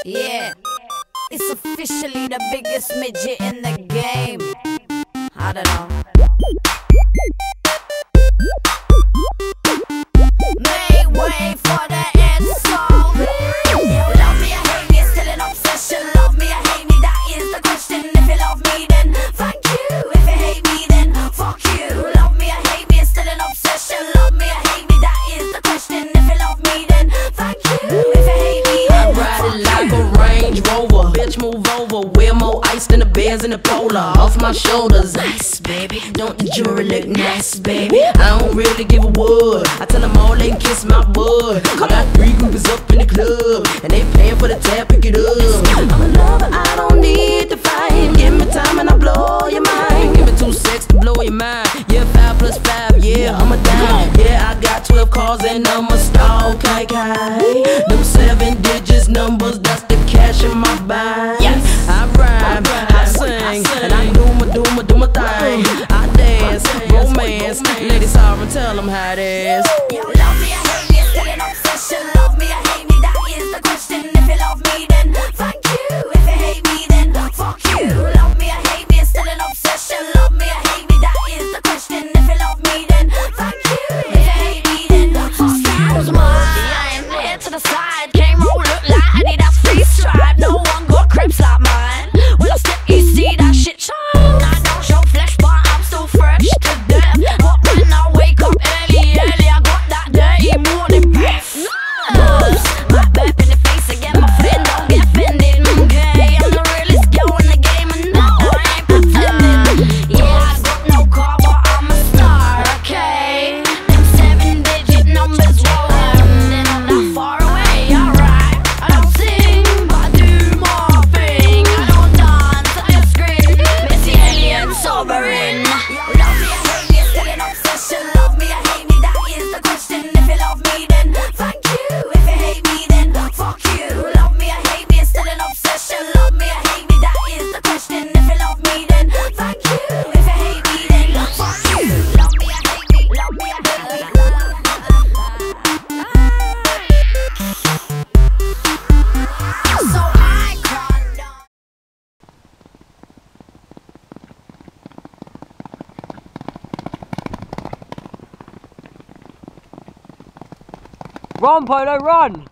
Yeah, it's officially the biggest midget in the game. I don't know. Make way for the insult. Love me or hate me, it's still an obsession. Love me or hate me, that is the question. If you love me, then thank you. If you hate me, then fuck you. Love me or hate me, it's still an obsession. Love me or hate me, that is the question. If you love me, then thank you. If you hate me, then ride it like a Range Rover. Bitch, move over. Wear more ice than the bears in the polar. Off my shoulders, ice, baby. Don't the jewelry look nice, baby? I don't really give a wood. I tell them all they can kiss my butt. I got 3 groupers up in the club, and they paying for the tab, pick it up. I'm a lover, I don't need to fight. Give me time and I blow your mind. Give me 2 seconds to blow your mind. Yeah, 5 plus 5, yeah, I'm a dime. Yeah, I got 12 cars and I'm a star, okay, okay. Them 7 digits numbers, that's the cash in my bag. Yes, I rhyme, I sing, and I do my thing. I dance, romance, ladies holler and tell them how it is. Love me or hate me, it's still an obsession. Love me or hate me, that is the question. If you love me, then thank you. If you hate me, then fuck you. Love me or hate me, it's still an obsession. Love me or hate me, that is the question. If you love me, then thank you. If you hate me, then fuck you. Excuse mine, head to the side. Came roll look like Adidas free stripe. No one got crepes like mine. When I step, you see that shit shine. I don't show flesh, but I'm still fresh to death. But when I wake up early, I got that dirty morning breath. My burp in the face again, my friend, don't get offended. Okay, I'm the realest girl in the game, and no, I ain't pretending. Yeah, I got no car, but I'm a star, okay? Them 7-digit numbers rolling, and I'm not far away, alright. I don't sing, but I do my thing. I don't dance, I just grin. Missy alien sovereign. Love me or hate me, it's still an obsession. Love me or hate me, that is the question. If you love me, then thank you. If you hate me, then fuck you. Love me or hate me, it's still an obsession. Love me or hate me, that is the question. If you love me, then thank you. If you hate me, then fuck you. Love me or hate me, love me or hate me. So I can't. Run, Polo, run!